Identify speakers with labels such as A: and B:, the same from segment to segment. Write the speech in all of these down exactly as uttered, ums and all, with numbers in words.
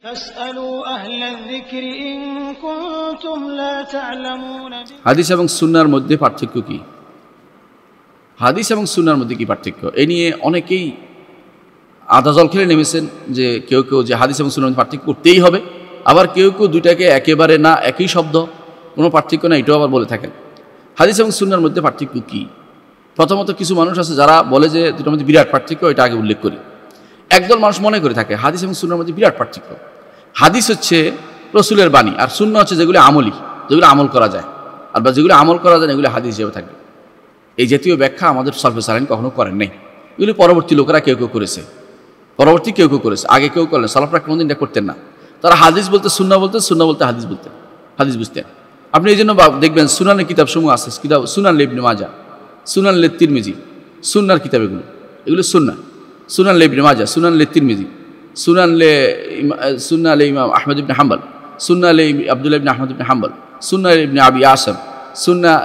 A: হাদিস এবং সুন্নাহর মধ্যে পার্থক্য কি? হাদিস এবং সুন্নাহর মধ্যে কি পার্থক্য, এ নিয়ে অনেকেই আধা জল খেলে নেমেছেন যে কেউ কেউ যে হাদিস এবং সুন্নাহর মধ্যে পার্থক্য করতেই হবে, আবার কেউ কেউ দুইটাকে একেবারে না, একই শব্দ, কোনো পার্থক্য না, এটাও আবার বলে থাকেন। হাদিস এবং সুন্নাহর মধ্যে পার্থক্য কি? প্রথমত কিছু মানুষ আছে যারা বলে যে দুটোর মধ্যে বিরাট পার্থক্য, এটা আগে উল্লেখ করি। একদল মানুষ মনে করে থাকে হাদিস এবং সুন্নাহর মধ্যে বিরাট পার্থক্য। হাদিস হচ্ছে রসুলের বাণী, আর সুন্নাহ হচ্ছে যেগুলো আমলি, যেগুলো আমল করা যায়, আর বা যেগুলো আমল করা যায় এগুলো হাদিস হিসেবে থাকবে। এই জাতীয় ব্যাখ্যা আমাদের সলফে সালেহিন কখনো করেন নাই। এগুলি পরবর্তী লোকেরা কেউ কেউ করেছে, পরবর্তী কেউ কেউ করেছে, আগে কেউ করেন। সালাফরা কোনোদিন এটা করতেন না। তারা হাদিস বলতে সুন্নাহ বলতেন, সুন্নাহ বলতে হাদিস বলতেন, হাদিস বুঝতেন। আপনি এই জন্য দেখবেন সুনানের কিতাব সমূহ আছে, কিতাব সুনান ইবনে মাজাহ, সুনান তিরমিজি, সুন্নার কিতাব, এগুলো এগুলো সুন্নাহ। সুনান ইবনে মাজাহ, সুনান তিরমিজি, সুনান সুন্নাহ ইমাম আহমদ ইবনে হাম্বল, সুন্নাহ আব্দুল্লাহ ইবনে আহমদ ইবনে হাম্বল, সুন্নাহ ইবনে আবি আসম, সুন্নাহ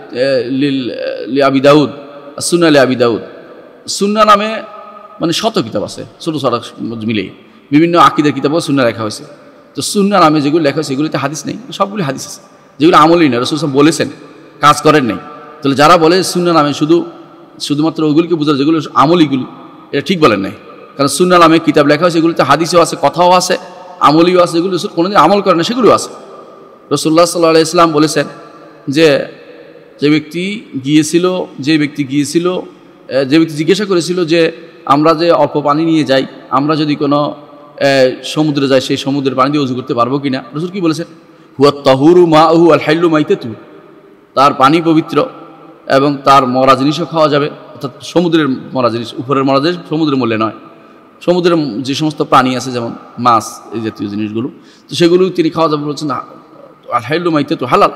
A: আবি দাউদ, সুন্নাহ আবি দাউদ। সুন্নাহ নামে মানে শত কিতাব আছে, ছোটো ছোটো মিলে বিভিন্ন আকিদের কিতাবও সুন্নাহ লেখা হয়েছে। তো সুন্নাহ নামে যেগুলো লেখা হয়েছে এগুলিতে হাদিস নেই, সবগুলি হাদিস আছে, যেগুলো আমলই না, রাসূল সাল্লাল্লাহু আলাইহি ওয়াসাল্লাম বলেছেন, কাজ করেন নাই। তাহলে যারা বলে সুন্নাহ নামে শুধু শুধুমাত্র ওইগুলিকে বোঝায় যেগুলো আমলিগুলি, এটা ঠিক বলেন নাই। কারণ সুন্নাহ নামে কিতাব লেখা হয়েছে, এগুলিতে হাদিসও আছে, কথাও আছে, আমলিও আছে, যেগুলো কোনোদিন আমল করে না সেগুলো আছে। রাসূলুল্লাহ সাল্লাল্লাহু আলাইহি ওয়াসাল্লাম বলেছেন যে যে ব্যক্তি গিয়েছিল যে ব্যক্তি গিয়েছিল যে ব্যক্তি জিজ্ঞাসা করেছিল যে আমরা যে অল্প পানি নিয়ে যাই, আমরা যদি কোনো সমুদ্রে যাই, সেই সমুদ্রের পানি দিয়ে ওযু করতে পারবো কিনা? রাসূল কি বলেছেন? হুয়া তাহুরু মাউহু আল হাল্লু মাইতাতু, তার পানি পবিত্র এবং তার মরা জিনিসও খাওয়া যাবে। অর্থাৎ সমুদ্রের মরা জিনিস, উপরের মরা জিনিস সমুদ্রের মূল্যে নয়, সমুদ্রের যে সমস্ত প্রাণী আছে যেমন মাছ, এই জাতীয় জিনিসগুলো, তো সেগুলো তিনি খাওয়া যাবে বলছেন। আল হাল্লু মাইতাতু হালাল।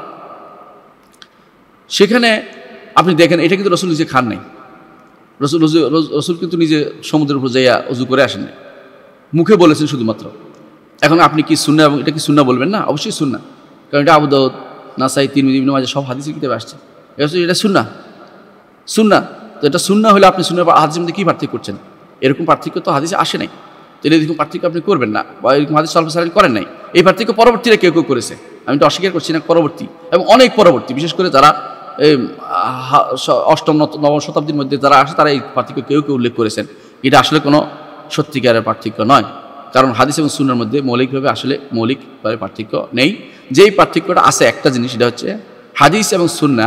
A: সেখানে আপনি দেখেন এটা কিন্তু রাসূল নিজে খান নাই। রসুল রসুল কিন্তু নিজে সমুদ্রের উপর যাইয়া ওযু করে আসেন নাই, মুখে বলেছেন শুধুমাত্র। এখন আপনি কি সুন্নাহ এবং এটা কি সুন্নাহ বলবেন না? অবশ্যই সুন্নাহ, কারণ এটা আবু দাউদ, নাসাই, তিরমিজি, ইবনে মাজাহ সব হাদিসের কিতাবে আসছে। এটা সুন্নাহ, সুন্নাহ। তো এটা সুন্নাহ হলে আপনি সুন্নাহ হাদিসের মধ্যে কী পার্থক্য করছেন? এরকম পার্থক্য তো হাদিসে আসে নাই, তাহলে এরকম পার্থক্য আপনি করবেন না, বা এরকম হাদিস সালফে সালেহিন করেন নাই। এই পার্থক্য পরবর্তীরা কেউ কেউ করেছে, আমি তো অস্বীকার করছি না, পরবর্তী এবং অনেক পরবর্তী, বিশেষ করে যারা এই অষ্টম নবম শতাব্দীর মধ্যে যারা আসে তারা এই পার্থক্য কেউ কেউ উল্লেখ করেছেন। এটা আসলে কোনো সত্যিকারের পার্থক্য নয়, কারণ হাদিস এবং সুন্নাহর মধ্যে মৌলিকভাবে আসলে মৌলিকভাবে পার্থক্য নেই। যেই পার্থক্যটা আছে একটা জিনিস, সেটা হচ্ছে হাদিস এবং সুন্নাহ।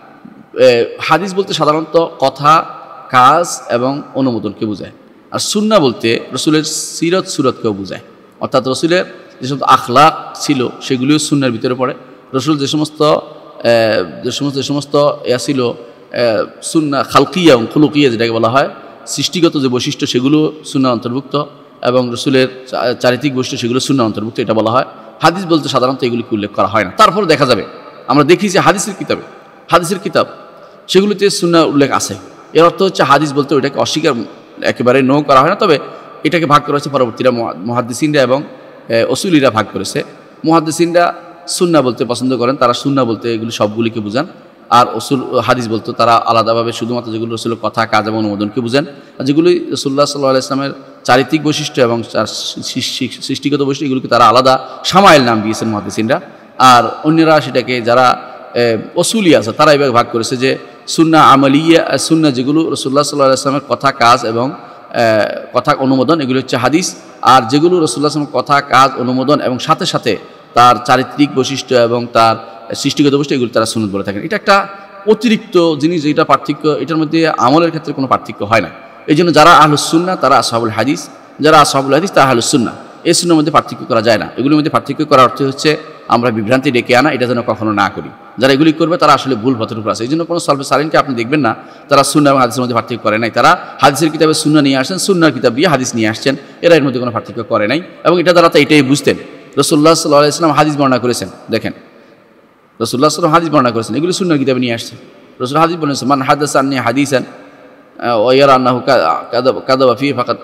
A: হাদিস বলতে সাধারণত কথা, কাজ এবং অনুমোদনকে বোঝায়, আর সুন্নাহ বলতে রসুলের সিরত সুরতকেও বোঝায়। অর্থাৎ রসুলের যে সমস্ত আখলাক ছিল সেগুলিও সুন্নাহর ভিতরে পড়ে। রসুল যে সমস্ত যে সমস্ত যে সমস্ত ইয়া ছিল সুন্নাহ খালকিয়া এবং খুলুকিয়া যেটাকে বলা হয়, সৃষ্টিগত যে বৈশিষ্ট্য সেগুলো সুন্নাহর অন্তর্ভুক্ত, এবং রসুলের চারিত্রিক বৈশিষ্ট্য সেগুলো সুন্নাহর অন্তর্ভুক্ত, এটা বলা হয়। হাদিস বলতে সাধারণত এগুলিকে উল্লেখ করা হয় না। তারপরে দেখা যাবে, আমরা দেখি যে হাদিসের কিতাবে, হাদিসের কিতাব সেগুলিতে সুন্নাহ উল্লেখ আছে। এর অর্থ হচ্ছে হাদিস বলতে ওইটাকে অস্বীকার একেবারে নো করা হয় না, তবে এটাকে ভাগ করা হয়েছে পরবর্তীরা মুহাদ্দিসিনরা এবং উসুলিরা ভাগ করেছে। মুহাদ্দিসিনরা সুন্নাহ বলতে পছন্দ করেন, তারা সুন্নাহ বলতে এগুলি সবগুলিকে বুঝান, আর উসুল হাদিস বলতে তারা আলাদাভাবে শুধুমাত্র যেগুলো রসুলের কথা, কাজ এবং অনুমোদনকে বুঝেন। আর যেগুলি রাসূলুল্লাহ সাল্লাল্লাহু আলাইহি ওয়াসাল্লামের চারিত্রিক বৈশিষ্ট্য এবং সৃষ্টিগত বৈশিষ্ট্য, এগুলিকে তারা আলাদা শামাইল নাম দিয়েছেন মুহাদ্দিসিনরা। আর অন্যরা সেটাকে যারা উসুলি আছে তারা এভাবে ভাগ করেছে যে সুন্নাহ আমালিয়া, সুন্নাহ যেগুলো রাসূলুল্লাহ সাল্লাল্লাহু আলাইহি ওয়াসাল্লামের কথা, কাজ এবং কথা অনুমোদন, এগুলি হচ্ছে হাদিস। আর যেগুলো রাসূলুল্লাহ সাল্লাল্লাহু আলাইহি ওয়াসাল্লামের কথা, কাজ, অনুমোদন এবং সাথে সাথে তার চারিত্রিক বৈশিষ্ট্য এবং তার সৃষ্টিগত বৈশিষ্ট্য, এগুলো তারা সুন্নাত বলে থাকেন। এটা একটা অতিরিক্ত জিনিস, এটা পার্থক্য, এটার মধ্যে আমলের ক্ষেত্রে কোনো পার্থক্য হয় না। এই জন্য যারা আহলুস সুন্নাহ তারা আসহাবুল হাদিস, যারা আসহাবুল হাদিস তারা আহলুস সুন্নাহ। এই সুন্নাহর মধ্যে পার্থক্য করা যায় না। এগুলির মধ্যে পার্থক্য করার অর্থ হচ্ছে আমরা বিভ্রান্তি ডেকে আনা, এটা যেন কখনো না করি। যারা এগুলি করবে তারা আসলে ভুল পথের উপর আছে। এই জন্য কোনো সালফে সালিনকে আপনি দেখবেন না তারা সুন্নাহ এবং হাদিসের মধ্যে পার্থক্য করে নাই। তারা হাদিসের কিতাবে সুন্নাহ নিয়ে আসছেন, সুন্নাহর কিতাব দিয়ে হাদিস নিয়ে আসছেন, এরা এর মধ্যে কোনো পার্থক্য করে নাই। এবং এটা দ্বারা তো এটাই বুঝতেন, রাসূলুল্লাহ সাল্লাল্লাহু আলাইহি ওয়াসাল্লাম হাদিস বর্ণনা করেছেন। দেখেন রাসূলুল্লাহ সাল্লাল্লাহু আলাইহি ওয়াসাল্লাম হাদিস বর্ণনা করেছেন, এগুলো সুন্নাহর কিতাবে নিয়ে আসছে। রাসূল হাদিস বলেছেন, মান হাদাসা আন্নী হাদিসান ওয়া ইয়ারা আন্নাহু কাযাবা ফিহি ফাকাদ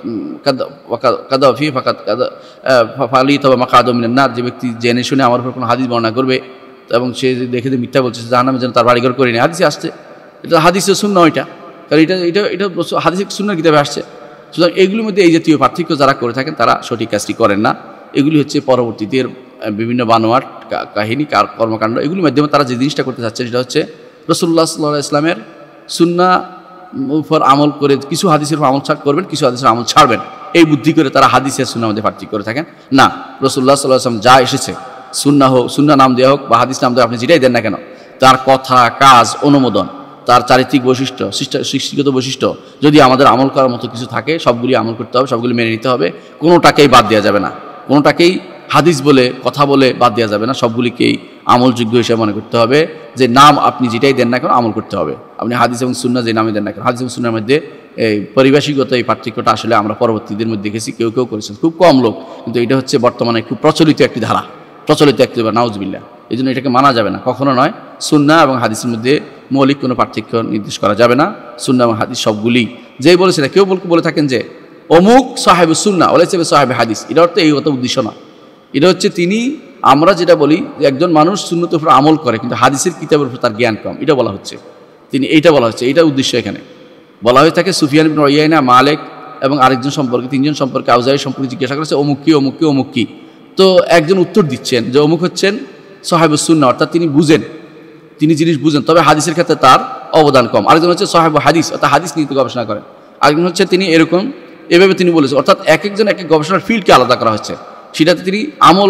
A: কাযাবা ফিহি ফাকাদ ফালিতাবা মাকআদু মিনান নার। যে ব্যক্তি জেনে শুনে আমার উপর কোনো হাদিস বর্ণনা করবে এবং সে দেখে যে মিথ্যা বলছে, জাহান্নামে যেন তার বাড়িঘর করে নেয়। হাদিসে আসছে, এটা হাদিসের সুন্নাহ, এটা কারণ এটা এটা এটা হাদিসের সুন্নাহর কিতাবে আসছে। সুতরাং এগুলোর মধ্যে এই জাতীয় পার্থক্য যারা করে থাকেন তারা সঠিক কাজটি করেন না। এগুলি হচ্ছে পরবর্তীতে বিভিন্ন বানোয়াট কাহিনী কর্মকাণ্ড এগুলির মাধ্যমে তারা যে জিনিসটা করতে চাচ্ছে সেটা হচ্ছে রাসূলুল্লাহ সাল্লাল্লাহু আলাইহি ওয়াসাল্লামের সুন্নাহ উপর আমল করে কিছু হাদিসের উপর আমল করবেন, কিছু হাদিসের আমল ছাড়বেন, এই বুদ্ধি করে তারা হাদিসের সুন্নাহর মধ্যে পার্থক্য করে থাকেন। না, রাসূলুল্লাহ সাল্লাল্লাহু আলাইহি ওয়াসাল্লাম যা এসেছে, সুন্নাহ হোক, সুন্নাহ নাম দেওয়া হোক বা হাদিস নাম দেওয়া, আপনি যেটাই দেন না কেন, তার কথা, কাজ, অনুমোদন, তার চারিত্রিক বৈশিষ্ট্য, সৃষ্টিগত বৈশিষ্ট্য যদি আমাদের আমল করার মতো কিছু থাকে, সবগুলি আমল করতে হবে, সবগুলি মেনে নিতে হবে, কোনোটাকেই বাদ দেওয়া যাবে না, কোনোটাকেই হাদিস বলে কথা বলে বাদ দেওয়া যাবে না, সবগুলিকেই আমলযোগ্য হিসেবে মনে করতে হবে। যে নাম আপনি যেটাই দেন না কেন আমল করতে হবে। আপনি হাদিস এবং সুন্নাহ যে নামে দেন না কেন, হাদিস এবং সুন্নাহর মধ্যে এই পরিভাষিকগত এই পার্থক্যটা আসলে আমরা পরবর্তীদের মধ্যে দেখেছি, কেউ কেউ করেছেন, খুব কম লোক, কিন্তু এটা হচ্ছে বর্তমানে খুব প্রচলিত একটি ধারা, প্রচলিত একটি নাউজুবিল্লাহ। এই জন্য এটাকে মানা যাবে না, কখনো নয়। সুন্নাহ এবং হাদিসের মধ্যে মৌলিক কোনো পার্থক্য নির্দেশ করা যাবে না। সুন্নাহ এবং হাদিস সবগুলি, যেই বলেছে না, কেউ বলে থাকেন যে অমুক সাহেব সুন্নাহ ওলাইছে সাহেব হাদিস, এটা অর্থ এই কথা উদ্দেশ্য না। এটা হচ্ছে তিনি, আমরা যেটা বলি যে একজন মানুষ সুন্নতের উপর আমল করে কিন্তু হাদিসের কিতাবের উপর তার জ্ঞান কম, এটা বলা হচ্ছে, তিনি এইটা বলা হচ্ছে, এইটা উদ্দেশ্য। এখানে বলা হয়ে থাকে সুফিয়ান ইবনে উয়াইনা, মালিক এবং আরেকজন সম্পর্কে, তিনজন সম্পর্কে, আউজাঈ সম্পর্কে জিজ্ঞাসা করেছে অমুক কি অমুক কি অমুক কি। তো একজন উত্তর দিচ্ছেন যে অমুক হচ্ছেন সাহেবুস সুন্নাহ, অর্থাৎ তিনি বুঝেন, তিনি জিনিস বুঝেন, তবে হাদিসের ক্ষেত্রে তার অবদান কম। আরেকজন হচ্ছে সাহেব হাদিস, অর্থাৎ হাদিস নিয়ে গবেষণা করেন। আরেকজন হচ্ছে তিনি এরকম, এভাবে তিনি বলেছেন, অর্থাৎ এক একজন এক এক গবেষণার ফিল্ডকে আলাদা করা হচ্ছে। সেটাতে তিনি আমল,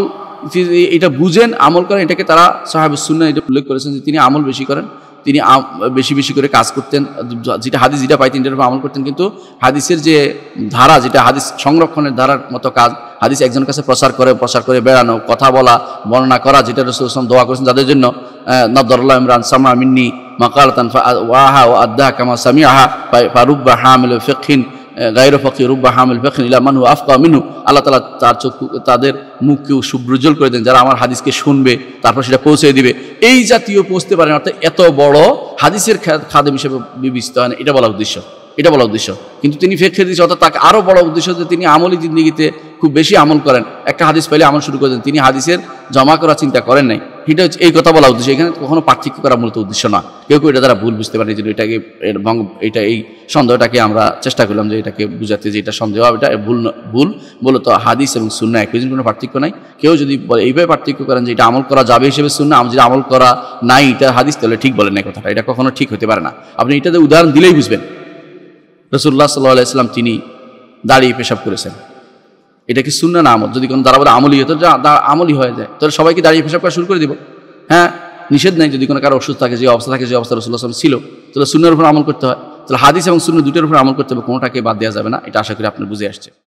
A: এটা বুঝেন, আমল করেন, এটাকে তারা সাহেবুস সুন্নাহ এটা উল্লেখ করেছেন যে তিনি আমল বেশি করেন, তিনি বেশি বেশি করে কাজ করতেন, যেটা হাদিস যেটা পাইতেন এটার উপর আমল করতেন। কিন্তু হাদিসের যে ধারা, যেটা হাদিস সংরক্ষণের ধারার মতো কাজ, হাদিস একজনের কাছে প্রচার করে প্রচার করে বেড়ানো, কথা বলা, বর্ণনা করা, যেটা রাসূলুল্লাহ সাল্লাল্লাহু আলাইহি ওয়াসাল্লাম দোয়া করেছেন যাদের জন্য, নাদারাল্লাহু ইমরান সামা মিন্নি মাকালাতান ফাওয়াহা ওয়া আদ্দাহা কামা সামিআহা ফারুব্বা হামিল ফিকহিন গায়রু ফাকিহ রুব্বা হামিল ফিকহিন ইলা মান হুয়া আফকাহ মিনহু। আল্লাহ তাআলা তার চক্ষু, তাদের মুখকেও শুভ্রজ্জ্বল করে দেন যারা আমার হাদিসকে শুনবে, তারপর সেটা পৌঁছে দিবে। এই জাতীয় পৌঁছতে পারেন, অর্থাৎ এত বড় হাদিসের খাদেম হিসেবে বিবেচিত হয় না, এটা বলা উদ্দেশ্য, এটা বলা উদ্দেশ্য। কিন্তু তিনি ফিকহের দিকে, অর্থাৎ তাকে আরও বড় উদ্দেশ্য যে তিনি আমলি জিন্দেগিতে খুব বেশি আমল করেন, একটা হাদিস পাইলে আমল শুরু করে দেন, তিনি হাদিসের জমা করার চিন্তা করেন নাই, এটা হচ্ছে এই কথা বলা উদ্দেশ্য। এখানে কখনো পার্থক্য করা মূলত উদ্দেশ্য না। কেউ কেউ এটা দ্বারা ভুল বুঝতে পারে, যে এটাকে এটা এই সন্দেহটাকে আমরা চেষ্টা করলাম যে এটাকে বুঝাতে, যে এটা সন্দেহ, এটা ভুল ভুল মূলত হাদিস এবং সুন্নাহ একই জিনিস, কোনো পার্থক্য নাই। কেউ যদি বলে এইভাবে পার্থক্য করেন যে এটা আমল করা যাবে হিসেবে সুন্নাহ, আমি যদি আমল করা নাই এটা হাদিস, তাহলে ঠিক বলেন না কথাটা, এটা কখনো ঠিক হতে পারে না। আপনি এটাতে উদাহরণ দিলেই বুঝবেন। রাসূলুল্লাহ সাল্লাল্লাহু আলাইহি ওয়াসাল্লাম তিনি দাঁড়িয়ে পেশাব করেছেন, এটা কি সুন্নাহ না আমল? যদি কোনো দ্বারা বলে আমলই হতো, আমলই হয়ে যায়, তাহলে সবাইকে দাঁড়িয়ে পেশাব করা শুরু করে দিব? হ্যাঁ, নিষেধ নেই। যদি কোনো কারো অসুস্থ থাকে, যে অবস্থা থাকে, যে অবস্থা রাসূলুল্লাহ সাল্লাল্লাহু আলাইহি ওয়াসাল্লাম ছিল, তাহলে সুন্নাহর উপর আমল করতে হয়। তাহলে হাদিস এবং সুন্নাহ দুটোর উপর আমল করতে হবে, কোনোটাকে বাদ দেওয়া যাবে না। এটা আশা করি আপনি বুঝে আসছে।